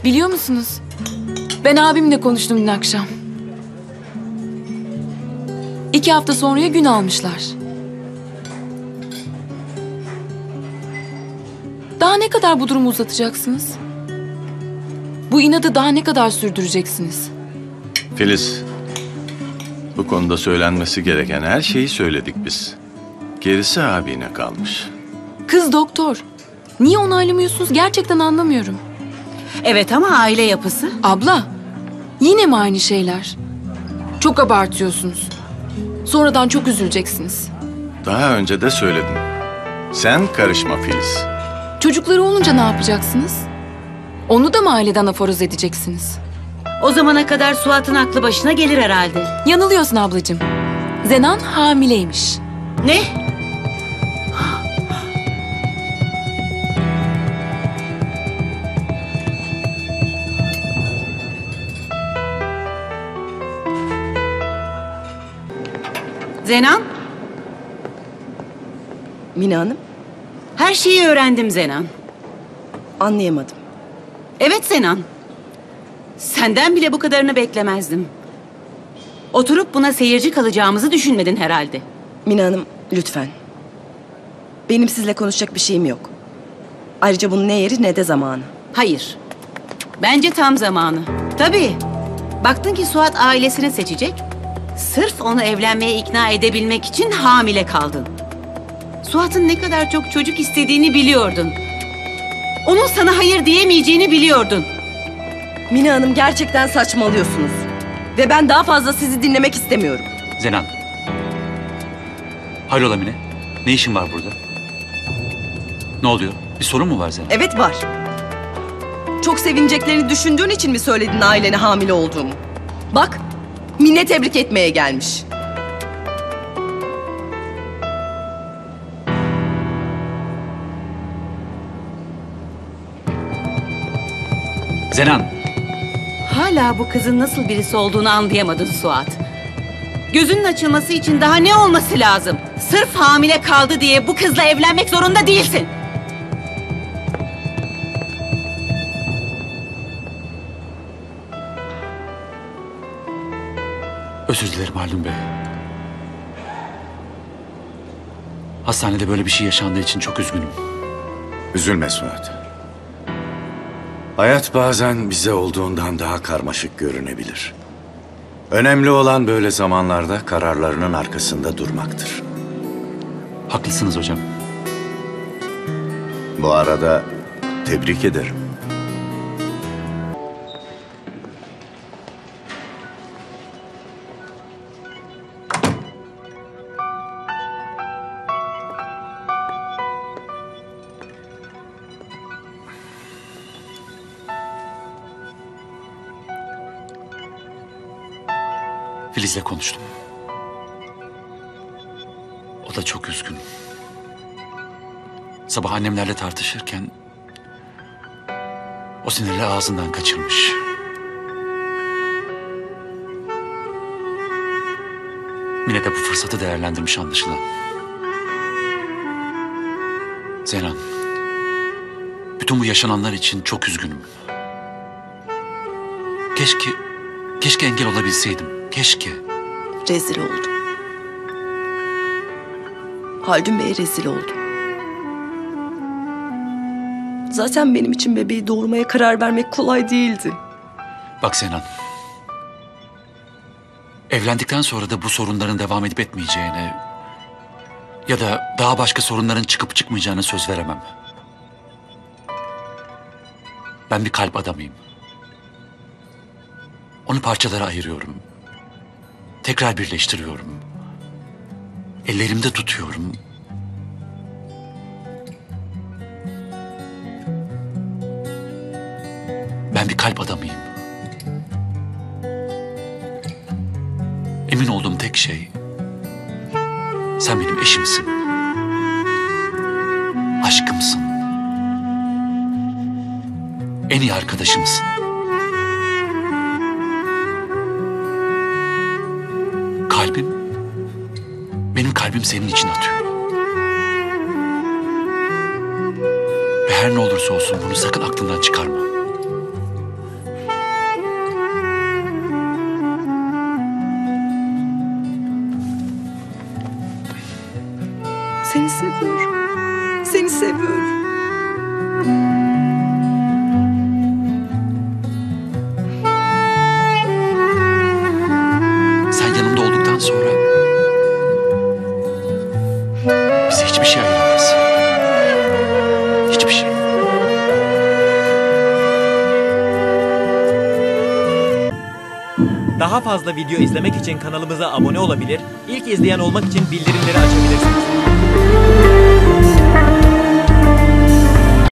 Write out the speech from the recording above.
Biliyor musunuz? Ben abimle konuştum dün akşam. 2 hafta sonraya gün almışlar. Daha ne kadar bu durumu uzatacaksınız? Bu inadı daha ne kadar sürdüreceksiniz? Filiz, bu konuda söylenmesi gereken her şeyi söyledik biz. Gerisi abine kalmış. Kız doktor. Niye onaylamıyorsunuz? Gerçekten anlamıyorum. Evet ama aile yapısı. Abla, yine mi aynı şeyler? Çok abartıyorsunuz. Sonradan çok üzüleceksiniz. Daha önce de söyledim. Sen karışma Filiz. Çocukları olunca ne yapacaksınız? Onu da mı aileden aforoz edeceksiniz? O zamana kadar Suat'ın aklı başına gelir herhalde. Yanılıyorsun ablacığım. Zenan hamileymiş. Ne? Zenan, Mine Hanım, her şeyi öğrendim Zenan. anlayamadım. Evet Zenan. Senden bile bu kadarını beklemezdim. Oturup buna seyirci kalacağımızı düşünmedin herhalde. Mine Hanım, lütfen. Benim sizinle konuşacak bir şeyim yok. Ayrıca bunun ne yeri ne de zamanı. Hayır. Bence tam zamanı. Tabii. Baktın ki Suat ailesini seçecek. Sırf onu evlenmeye ikna edebilmek için hamile kaldın. Suat'ın ne kadar çok çocuk istediğini biliyordun. Onun sana hayır diyemeyeceğini biliyordun. Mine Hanım, gerçekten saçmalıyorsunuz. Ve ben daha fazla sizi dinlemek istemiyorum. Zenan. Hayrola Mine? Ne işin var burada? Ne oluyor? Bir sorun mu var Zenan? Evet, var. Çok sevineceklerini düşündüğün için mi söyledin ailene hamile olduğumu? Bak, Mine tebrik etmeye gelmiş. Zenan. Hala bu kızın nasıl birisi olduğunu anlayamadın Suat. Gözünün açılması için daha ne olması lazım? Sırf hamile kaldı diye bu kızla evlenmek zorunda değilsin. Özür dilerim Haldun Bey. Hastanede böyle bir şey yaşandığı için çok üzgünüm. Üzülme Suat. Hayat bazen bize olduğundan daha karmaşık görünebilir. Önemli olan böyle zamanlarda kararlarının arkasında durmaktır. Haklısınız hocam. Bu arada tebrik ederim. Filiz'le konuştum. O da çok üzgün. Sabah annemlerle tartışırken o sinirle ağzından kaçırmış. Mine de bu fırsatı değerlendirmiş anlaşılan. Zenan, bütün bu yaşananlar için çok üzgünüm. Keşke engel olabilseydim. Keşke. Rezil oldum. Haldun Bey'e rezil oldum. Zaten benim için bebeği doğurmaya karar vermek kolay değildi. Bak Zenan. Evlendikten sonra da bu sorunların devam edip etmeyeceğine ya da daha başka sorunların çıkıp çıkmayacağına söz veremem. Ben bir kalp adamıyım. Onu parçalara ayırıyorum. Tekrar birleştiriyorum. Ellerimde tutuyorum. Ben bir kalp adamıyım. Emin olduğum tek şey, sen benim eşimsin. Aşkımsın. En iyi arkadaşımsın. Benim kalbim senin için atıyor. Ve her ne olursa olsun bunu sakın aklından çıkarma. Seni seviyorum. Seni seviyorum. Sen yanımda olduktan sonra bize hiçbir şey ayıramaz. Hiçbir şey. Daha fazla video izlemek için kanalımıza abone olabilir, ilk izleyen olmak için bildirimleri açabilirsiniz.